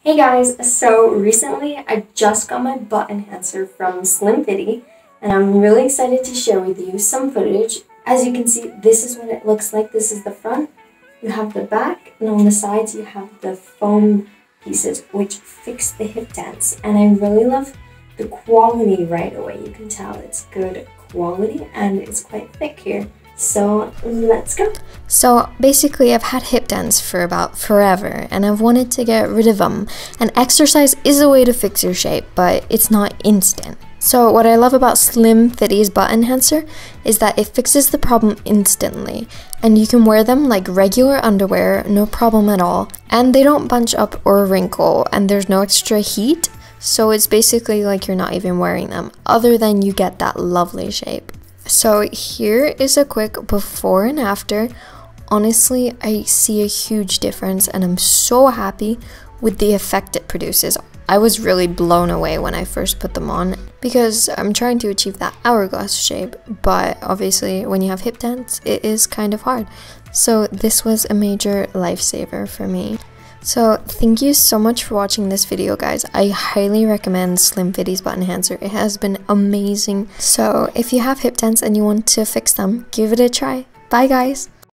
Hey guys, so recently I just got my butt enhancer from Slim Fitty and I'm really excited to share with you some footage. As you can see, this is what it looks like. This is the front, you have the back, and on the sides you have the foam pieces which fix the hip dents. And I really love the quality right away. You can tell it's good quality and it's quite thick here. So let's go. So basically I've had hip dents for about forever and I've wanted to get rid of them, and exercise is a way to fix your shape, but it's not instant. So what I love about Slim Fitty's butt enhancer is that it fixes the problem instantly, and you can wear them like regular underwear, no problem at all, and they don't bunch up or wrinkle, and there's no extra heat, so it's basically like you're not even wearing them, other than you get that lovely shape. So here is a quick before and after. Honestly, I see a huge difference and I'm so happy with the effect it produces. I was really blown away when I first put them on because I'm trying to achieve that hourglass shape, but obviously when you have hip dents, it is kind of hard. So this was a major lifesaver for me. So thank you so much for watching this video, guys. I highly recommend Slim Fitty's butt enhancer. It has been amazing. So if you have hip dents and you want to fix them, give it a try. Bye guys.